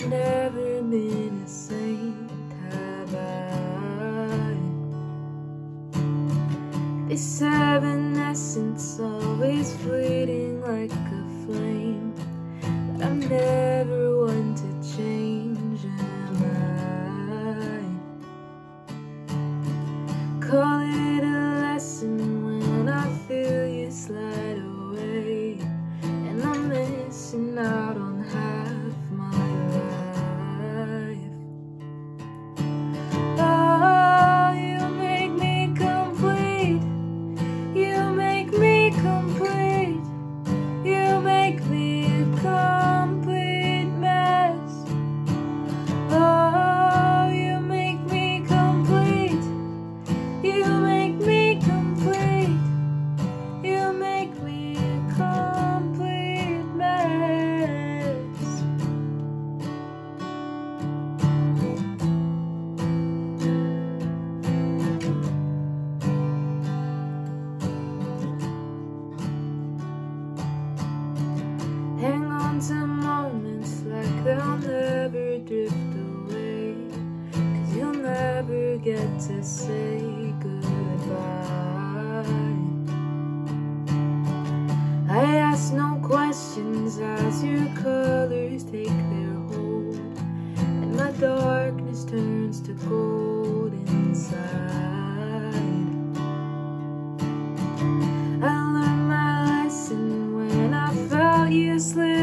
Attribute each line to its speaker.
Speaker 1: I've never been a saint, have I? This evanescence always fleeting like a flame, but I'm never one to change, am I? Call it a lesson when I feel you slide away, and I'm missing out on half my life. Oh, you make me complete. You make me complete. You make me a complete mess. Oh, you make me complete. You make me complete. You make me a complete mess. Hang on to moments like they'll never drift away, 'cause you'll never get to say goodbye. I ask no questions as your colors take their hold, and my darkness turns to gold inside. I learned my lesson when I felt you slip